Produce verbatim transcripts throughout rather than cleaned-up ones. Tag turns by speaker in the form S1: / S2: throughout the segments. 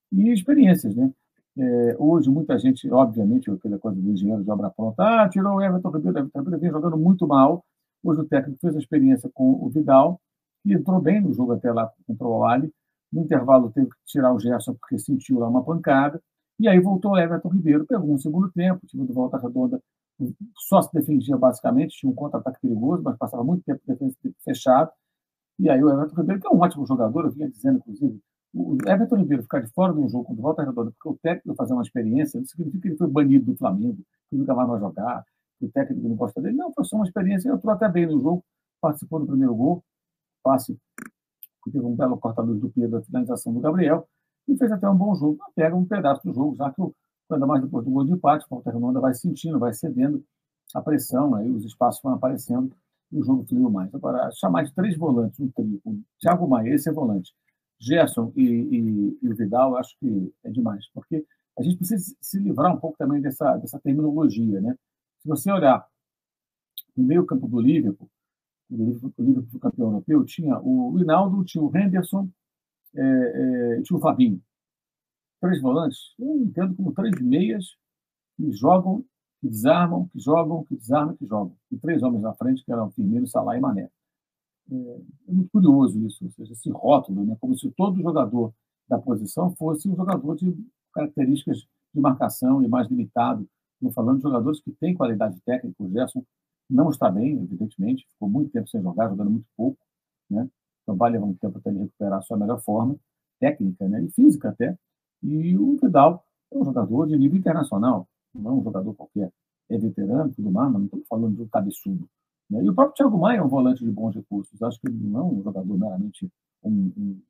S1: e experiências, né? É, hoje, muita gente, obviamente, aquela coisa do engenheiro de obra pronta, ah, tirou o Everton Ribeiro, o Everton Ribeiro vem jogando muito mal. Hoje o técnico fez a experiência com o Vidal, e entrou bem no jogo até lá contra o Ali. No intervalo teve que tirar o Gerson porque sentiu lá uma pancada, e aí voltou o Everton Ribeiro, pegou um segundo tempo, o time do Volta Redonda só se defendia basicamente, tinha um contra-ataque perigoso, mas passava muito tempo fechado, e aí o Everton Ribeiro, que é um ótimo jogador, eu vinha dizendo, inclusive, o Everton Ribeiro ficar de fora de um jogo contra o Volta Redonda, porque o técnico fazer uma experiência, não significa que ele foi banido do Flamengo, que nunca mais vai jogar, que o técnico não gosta dele. Não, foi só uma experiência, entrou até bem no jogo, participou do primeiro gol, passe, que teve um belo corta-luz do Pedro, a finalização do Gabriel, e fez até um bom jogo. Pega um pedaço do jogo, já que, ainda mais depois do gol de empate, o Volta Redonda vai sentindo, vai cedendo a pressão, aí os espaços vão aparecendo, e o jogo fluiu mais. Agora, chamar de três volantes, um trio, com Thiago Maia, esse é volante, Gerson e, e, e o Vidal, acho que é demais, porque a gente precisa se livrar um pouco também dessa, dessa terminologia, né? Se você olhar no meio campo do Liverpool, o Liverpool, o Liverpool campeão europeu, tinha o Rinaldo, tinha o Henderson, é, é, tinha o Fabinho. Três volantes, eu entendo como três meias que jogam, que desarmam, que jogam, que desarmam, que jogam. E três homens na frente, que eram Firmino, Salah e Mané. É, é muito curioso isso, ou seja, esse rótulo, né? Como se todo jogador da posição fosse um jogador de características de marcação e mais limitado. Estou falando de jogadores que têm qualidade técnica. O Gerson não está bem, evidentemente, ficou muito tempo sem jogar, jogando muito pouco, né? Então vai levar um tempo até ele recuperar a sua melhor forma, técnica, né? E física até. E o Vidal é um jogador de nível internacional, não é um jogador qualquer. É veterano, tudo mais, mas não estamos falando de um cabeçudo. Né? E o próprio Thiago Maia é um volante de bons recursos. Acho que ele não é um jogador meramente um, um,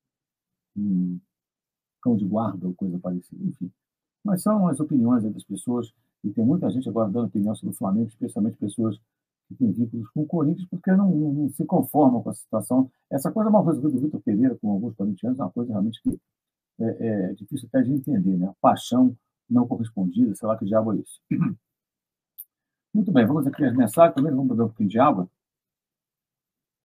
S1: um cão de guarda ou coisa parecida. Enfim, mas são as opiniões das pessoas, e tem muita gente agora dando opinião sobre o Flamengo, especialmente pessoas que têm vínculos com o Corinthians, porque não, não, não se conformam com a situação. Essa coisa mal resolvida do Vitor Pereira com alguns corintianos é uma coisa realmente que é, é difícil até de entender, né? A paixão não correspondida, sei lá que diabo é isso. Muito bem, vamos aqui as mensagens, também vamos beber um pouquinho de água.